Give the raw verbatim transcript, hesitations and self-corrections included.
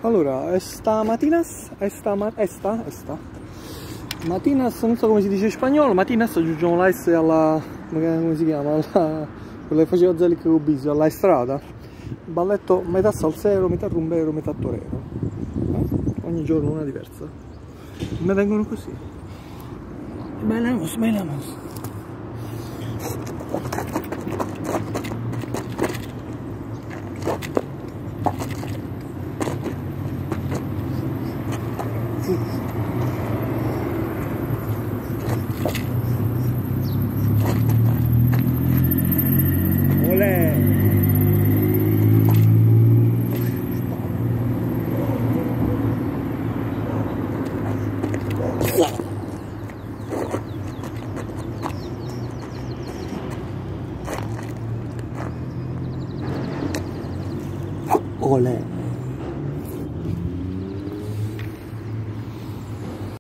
Allora, esta matinas, esta, ma, esta, esta. Matinas, non so come si dice in spagnolo, matinas aggiungiamo la S alla, come si chiama, alla, quella che faceva Zelic Rubisio, alla strada. Balletto metà salsero, metà rumbero, metà torero. Eh? Ogni giorno una diversa. Me vengono così. Bailamos, bailamos.